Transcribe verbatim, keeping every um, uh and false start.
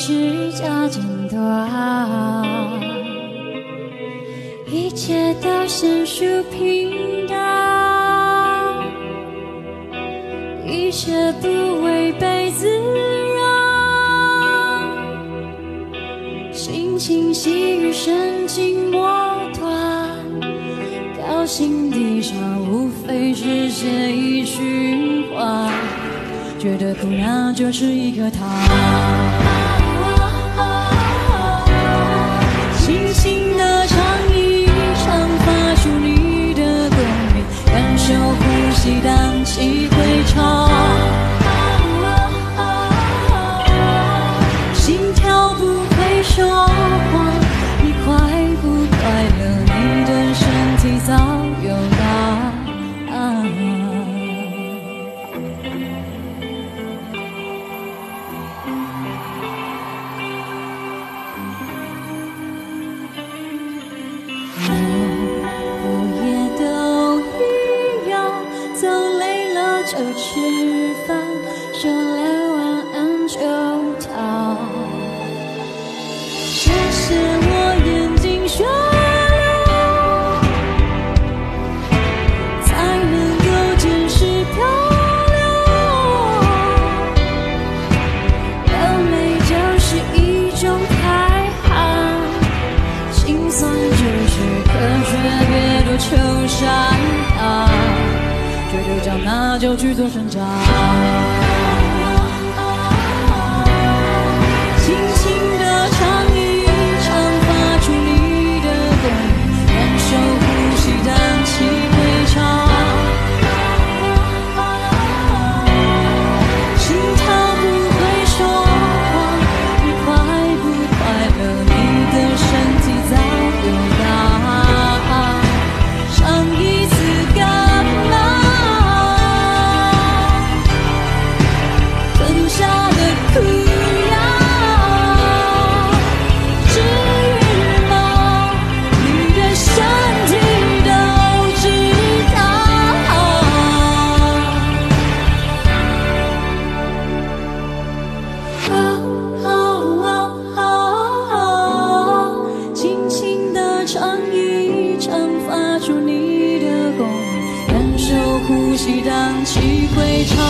指甲剪断，一切都显出平淡，一切不违背自然，心情细雨神经末端，高兴低潮无非是血液循环，觉得苦难就是一颗糖，轻轻地唱一唱，发出你的共鸣，感受呼吸荡气回肠，心跳不会说谎，你快不快乐，你的身体早有答案。就吃饭，说了晚安就逃。谢谢我眼睛雪流，才能够见识漂流。流泪就是一种排汗，心酸就是科学，别多愁善感。觉得长大就去做生长，轻轻地唱一唱，发出你的共鸣，感受呼吸荡气回肠，心跳不会说谎，你快不快乐，你的身体早有答案，上一次干嘛苦药治愈吗？你的身体都知道。哦哦哦哦，轻轻地唱一唱，发出你的共鸣，感受呼吸荡气回肠。